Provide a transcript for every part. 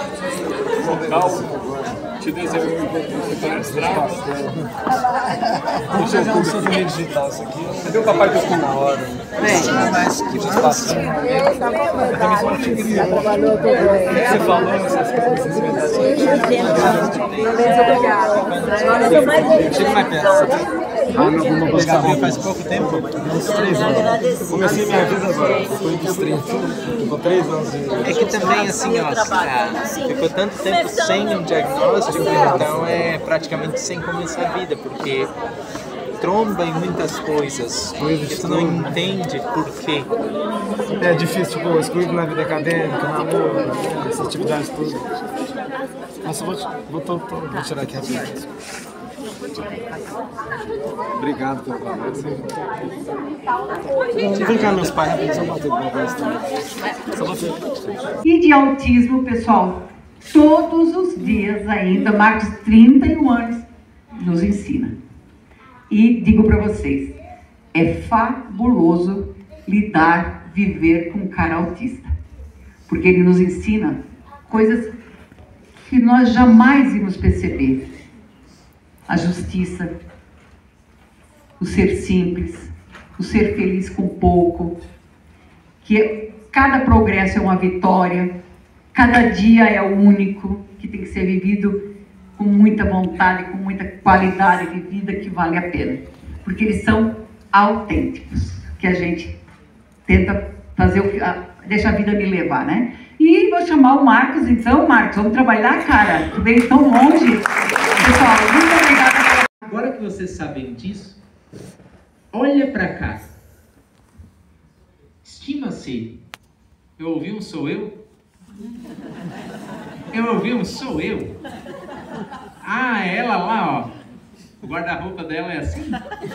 Te desenho você palestrar. Deixa eu ver seu meio digital isso aqui. Cadê o papai do cu? Na hora. Bem, Mas que espaço. Você falou essas coisas. Chega mais perto. Ah, não, vamos buscar. Faz pouco tempo. Uns 3 anos. Comecei minha vida agora. Depois dos 30. Ficou 3 anos. É que também, assim, ó, ficou tanto tempo sem um diagnóstico, então é praticamente sem começar a vida, porque tromba em muitas coisas que tu não entende por quê. É difícil, tipo, excluído na vida acadêmica, namoro, essas atividades todas. Nossa, vou tirar aqui rapidinho. Obrigado pelo conversa. Vem cá, meus pais, rapidinho, só bater com conversa também. Só bater. E de autismo, pessoal, todos os dias ainda, Marcos, 31 anos, nos ensina. E digo para vocês, é fabuloso viver com um cara autista. Porque ele nos ensina coisas que nós jamais íamos perceber. A justiça, o ser simples, o ser feliz com pouco, que cada progresso é uma vitória, cada dia é único, que tem que ser vivido com muita vontade, com muita qualidade de vida, que vale a pena. Porque eles são autênticos, que a gente tenta fazer o que... deixa a vida me levar, né? E vou chamar o Marcos, então. Marcos, vamos trabalhar, cara? Tu veio tão longe. Pessoal, muito obrigada. Agora que vocês sabem disso, olha pra cá. Estima-se. Eu ouvi um sou eu? Eu ouvi um sou eu? Ah, ela lá, ó. O guarda-roupa dela é assim?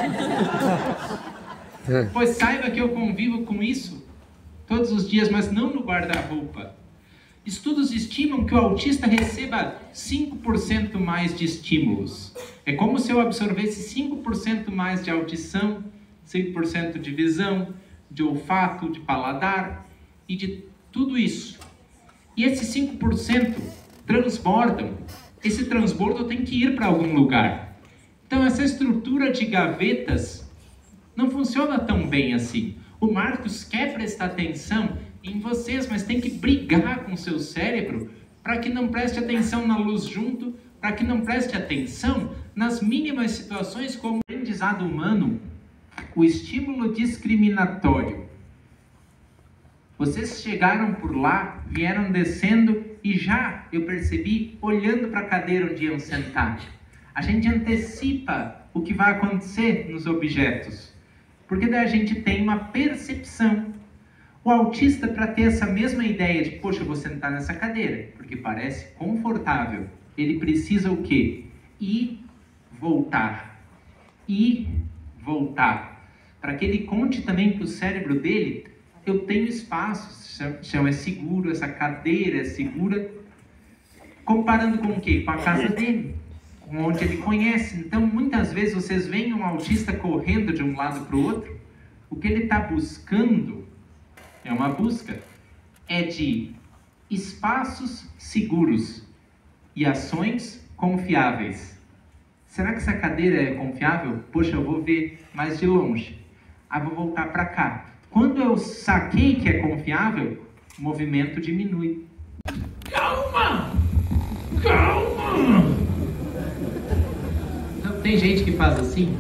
Pois saiba que eu convivo com isso todos os dias, mas não no guarda-roupa. Estudos estimam que o autista receba 5% mais de estímulos. É como se eu absorvesse 5% mais de audição, 5% de visão, de olfato, de paladar e de tudo isso. E esses 5% transbordam. Esse transbordo tem que ir para algum lugar. Então essa estrutura de gavetas não funciona tão bem assim. O Marcos quer prestar atenção em vocês, mas tem que brigar com o seu cérebro para que não preste atenção na luz junto, para que não preste atenção nas mínimas situações como o aprendizado humano, o estímulo discriminatório. Vocês chegaram por lá, vieram descendo e já eu percebi, olhando para a cadeira onde iam sentar. A gente antecipa o que vai acontecer nos objetos, porque daí a gente tem uma percepção. O autista, para ter essa mesma ideia de, poxa, eu vou sentar nessa cadeira, porque parece confortável, ele precisa o quê? Ir, voltar. Ir, voltar. Para que ele conte também para o cérebro dele, eu tenho espaço, o chão é seguro, essa cadeira é segura. Comparando com o quê? Com a casa dele, com onde ele conhece. Então, muitas vezes, vocês veem um autista correndo de um lado para o outro, o que ele está buscando, é uma busca, é de espaços seguros e ações confiáveis. Será que essa cadeira é confiável? Poxa, eu vou ver mais de longe. Ah, vou voltar para cá. Quando eu saquei que é confiável, o movimento diminui. Calma! Calma! Então, tem gente que faz assim.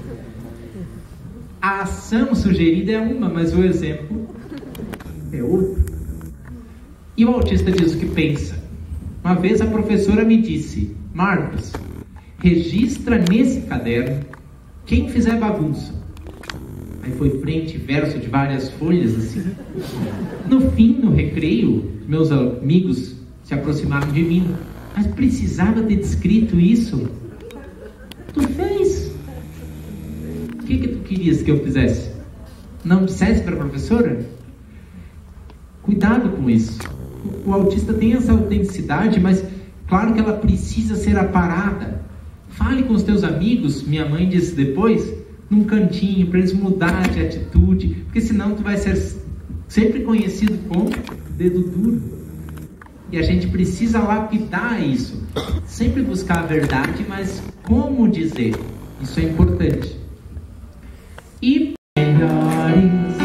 A ação sugerida é uma, mas o exemplo é outro. E o autista diz o que pensa. Uma vez a professora me disse: Marcos, registra nesse caderno quem fizer bagunça. Aí foi frente e verso de várias folhas assim. No fim, no recreio, meus amigos se aproximaram de mim. Mas precisava ter descrito isso? Tu fez? O que tu querias que eu fizesse? Não dissesse para a professora? Cuidado com isso. O autista tem essa autenticidade, mas claro que ela precisa ser aparada. Fale com os teus amigos, minha mãe disse depois, num cantinho, para eles mudarem de atitude, porque senão tu vai ser sempre conhecido como dedo duro. E a gente precisa lapidar isso. Sempre buscar a verdade, mas como dizer? Isso é importante. E melhores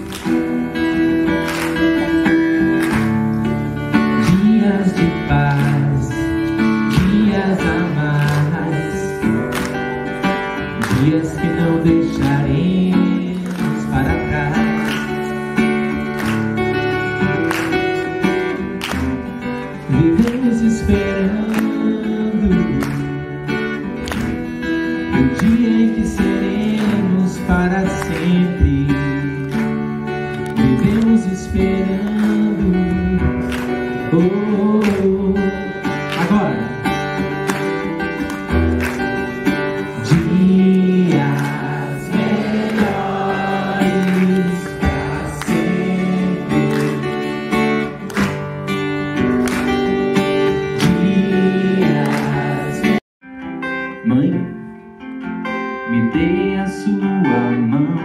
dias de paz, dias a mais, dias que não deixaremos para trás. Vivemos esperando o dia em que seremos para sempre. Vivemos esperando. Oh, oh, oh. Agora. Dias melhores para sempre. Mãe, me dê a sua mão,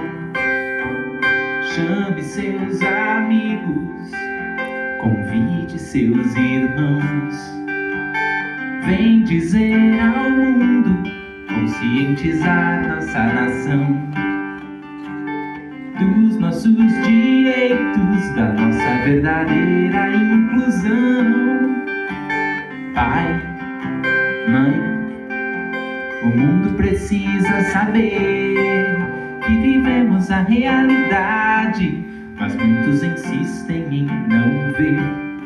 chame seus amigos, convide seus irmãos, vem dizer ao mundo, conscientizar nossa nação dos nossos direitos, da nossa verdadeira inclusão. Pai, mãe, o mundo precisa saber que vivemos a realidade, mas muitos insistem em não ver.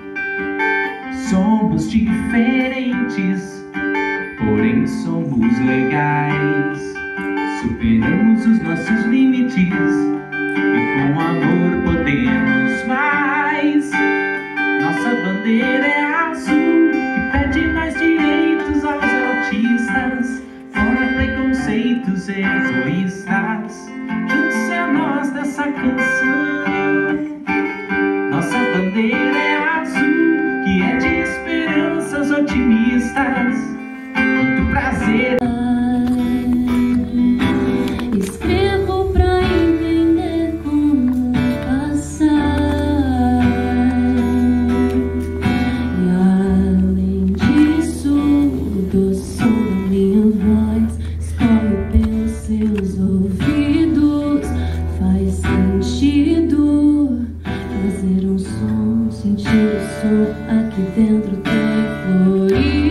Somos diferentes, porém somos legais. Superamos os nossos limites e com amor podemos mais. Nossa bandeira é azul e pede mais direitos aos autistas. Fora preconceitos egoístas, junte-se a nós dessa canção. Nossa bandeira é azul, que é de esperanças otimistas. Muito prazer. Escrevo pra entender como passar. E além disso, do som da minha voz escorre pelos seus ouvidos. Faz sentido fazer um som, sentir o som aqui dentro tão florido.